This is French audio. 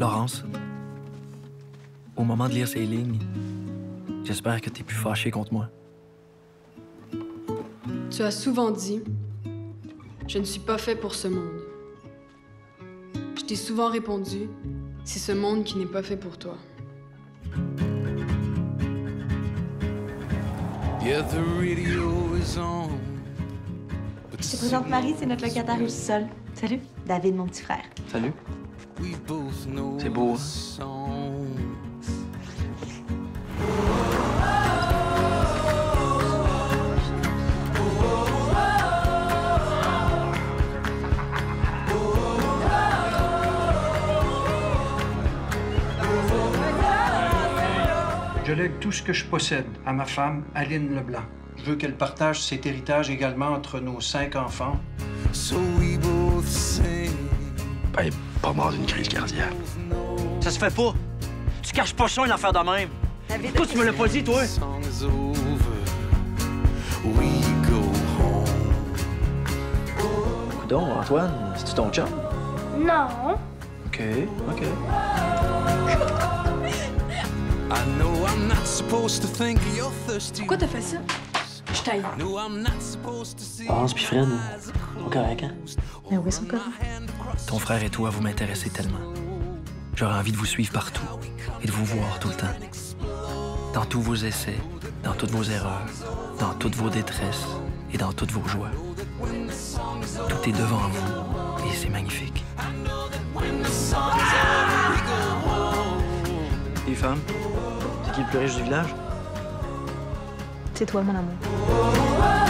Laurence, au moment de lire ces lignes, j'espère que t'es plus fâchée contre moi. Tu as souvent dit « Je ne suis pas fait pour ce monde ». Je t'ai souvent répondu « C'est ce monde qui n'est pas fait pour toi ». Je te présente Marie, c'est notre locataire au sol. Salut, David, mon petit frère. Salut. C'est beau, hein? Je lègue tout ce que je possède à ma femme, Aline Leblanc. Je veux qu'elle partage cet héritage également entre nos 5 enfants. Ben, pas mort d'une crise cardiaque. Ça se fait pas. Tu caches pas ça, une affaire de même. Pourquoi tu me l'as pas dit, toi? Coudon, Antoine, c'est-tu ton chum? Non. OK, OK. Pourquoi t'as fait ça? Je t'aille. Pense puis Fred, sont corrects, hein? Mais oui, son corps. Ton frère et toi, vous m'intéressez tellement. J'aurais envie de vous suivre partout et de vous voir tout le temps. Dans tous vos essais, dans toutes vos erreurs, dans toutes vos détresses et dans toutes vos joies. Tout est devant vous et c'est magnifique. Les femmes, c'est qui le plus riche du village? C'est toi, mon amour.